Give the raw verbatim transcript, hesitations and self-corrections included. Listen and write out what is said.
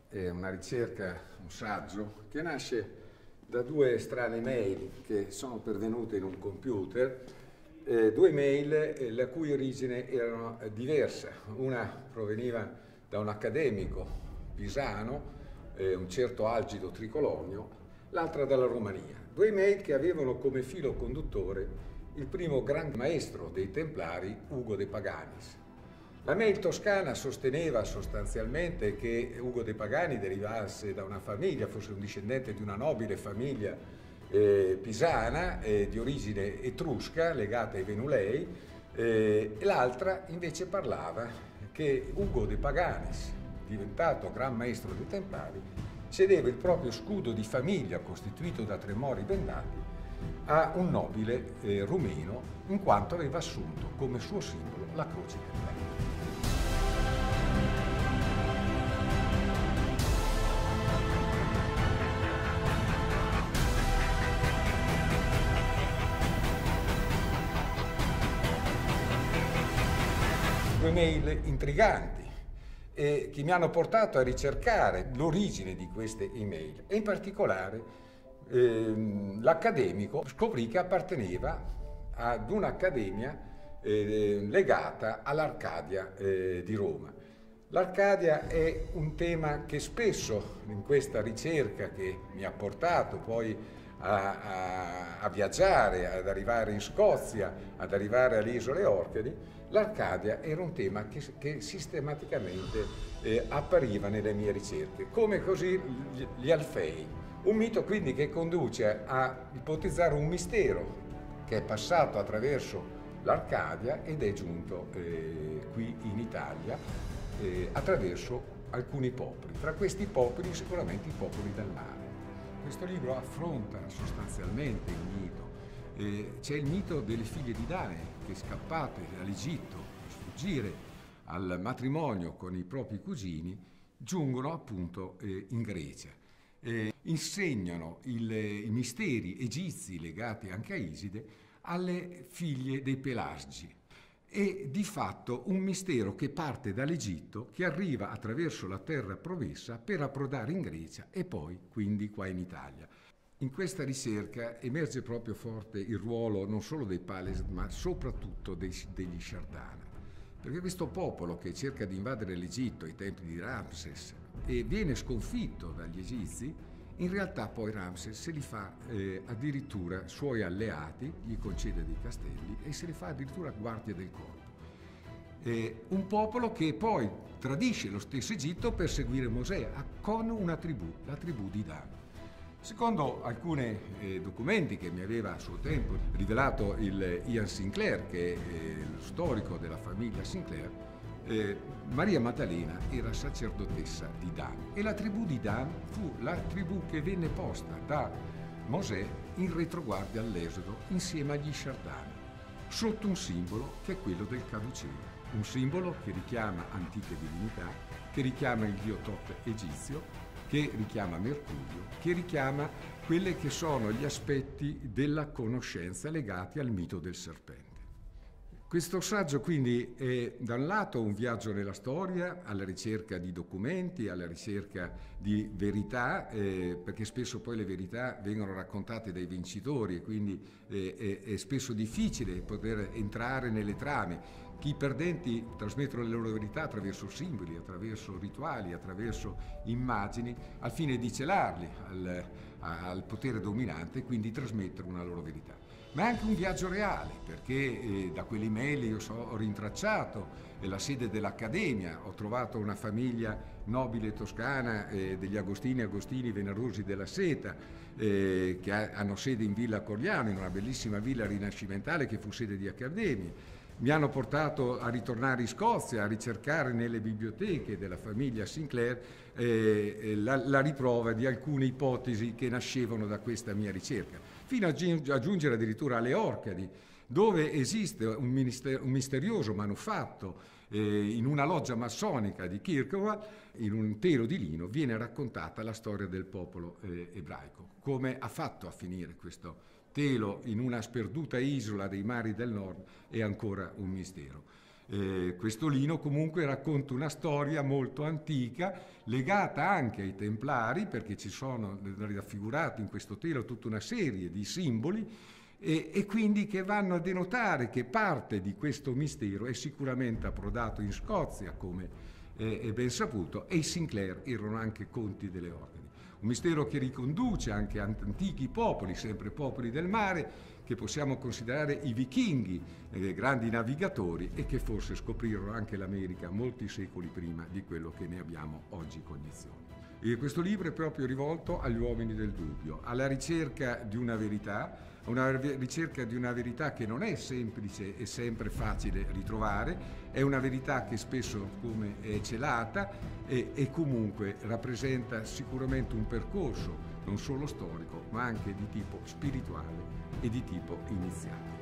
è una ricerca, un saggio, che nasce da due strane mail che sono pervenute in un computer, eh, due mail eh, la cui origine era diversa. Una proveniva da un accademico pisano, eh, un certo Algido Tricolonio, l'altra dalla Romania. Due mail che avevano come filo conduttore il primo gran maestro dei Templari, Ugo de Paganis. La mail toscana sosteneva sostanzialmente che Ugo de Pagani derivasse da una famiglia, fosse un discendente di una nobile famiglia eh, pisana eh, di origine etrusca legata ai Venulei, eh, e l'altra invece parlava che Ugo de Paganis, diventato gran maestro dei Templari, cedeva il proprio scudo di famiglia costituito da tre mori bendati a un nobile eh, rumeno, in quanto aveva assunto come suo simbolo la croce templare. Due mail intriganti eh, che mi hanno portato a ricercare l'origine di queste email e in particolare ehm, l'accademico scoprì che apparteneva ad un'accademia eh, legata all'Arcadia eh, di Roma. L'Arcadia è un tema che spesso in questa ricerca che mi ha portato poi a, a, a viaggiare, ad arrivare in Scozia, ad arrivare alle isole Orcadi, l'Arcadia era un tema che, che sistematicamente eh, appariva nelle mie ricerche, come così gli, gli Alfei. Un mito quindi che conduce a ipotizzare un mistero che è passato attraverso l'Arcadia ed è giunto eh, qui in Italia eh, attraverso alcuni popoli. Tra questi popoli sicuramente i popoli del mare. Questo libro affronta sostanzialmente il mito. Eh, c'è il mito delle figlie di Danae che, scappate dall'Egitto per sfuggire al matrimonio con i propri cugini, giungono appunto eh, in Grecia. Eh, insegnano il, i misteri egizi legati anche a Iside alle figlie dei Pelasgi. È di fatto un mistero che parte dall'Egitto, che arriva attraverso la terra promessa per approdare in Grecia e poi quindi qua in Italia. In questa ricerca emerge proprio forte il ruolo non solo dei Pales, ma soprattutto dei, degli Shardana. Perché questo popolo che cerca di invadere l'Egitto ai tempi di Ramses e viene sconfitto dagli egizi, in realtà poi Ramses se li fa eh, addirittura suoi alleati, gli concede dei castelli e se li fa addirittura guardia del corpo. Eh, un popolo che poi tradisce lo stesso Egitto per seguire Mosè con una tribù, la tribù di Dan. Secondo alcuni eh, documenti che mi aveva a suo tempo rivelato il Ian Sinclair, che è eh, lo storico della famiglia Sinclair, eh, Maria Maddalena era sacerdotessa di Dan e la tribù di Dan fu la tribù che venne posta da Mosè in retroguardia all'Esodo insieme agli Shardani, sotto un simbolo che è quello del caduceo, un simbolo che richiama antiche divinità, che richiama il dio Tot egizio, che richiama Mercurio, che richiama quelli che sono gli aspetti della conoscenza legati al mito del serpente. Questo saggio quindi è da un lato un viaggio nella storia, alla ricerca di documenti, alla ricerca di verità, eh, perché spesso poi le verità vengono raccontate dai vincitori e quindi eh, è, è spesso difficile poter entrare nelle trame. I perdenti trasmettono le loro verità attraverso simboli, attraverso rituali, attraverso immagini, al fine di celarli al, al potere dominante e quindi trasmettere una loro verità. Ma è anche un viaggio reale, perché eh, da quelle email io so, ho rintracciato eh, la sede dell'Accademia, ho trovato una famiglia nobile toscana eh, degli Agostini, Agostini Venerosi della Seta, eh, che ha, hanno sede in Villa Coriano, in una bellissima villa rinascimentale che fu sede di Accademia. Mi hanno portato a ritornare in Scozia, a ricercare nelle biblioteche della famiglia Sinclair eh, la, la riprova di alcune ipotesi che nascevano da questa mia ricerca, fino a giungere addirittura alle Orcadi, dove esiste un, mister- un misterioso manufatto eh, in una loggia massonica di Kirkowal, in un telo di lino, viene raccontata la storia del popolo eh, ebraico. Come ha fatto a finire questo telo in una sperduta isola dei mari del nord è ancora un mistero. Eh, questo lino comunque racconta una storia molto antica, legata anche ai Templari, perché ci sono raffigurati in questo telo tutta una serie di simboli, e, e quindi che vanno a denotare che parte di questo mistero è sicuramente approdato in Scozia, come eh, è ben saputo, e i Sinclair erano anche conti delle ordini. Un mistero che riconduce anche a antichi popoli, sempre popoli del mare, che possiamo considerare i vichinghi, eh, grandi navigatori, e che forse scoprirono anche l'America molti secoli prima di quello che ne abbiamo oggi cognizione. E questo libro è proprio rivolto agli uomini del dubbio, alla ricerca di una verità, una ricerca di una verità che non è semplice e sempre facile ritrovare, è una verità che spesso come è celata e, e comunque rappresenta sicuramente un percorso non solo storico ma anche di tipo spirituale e di tipo iniziale.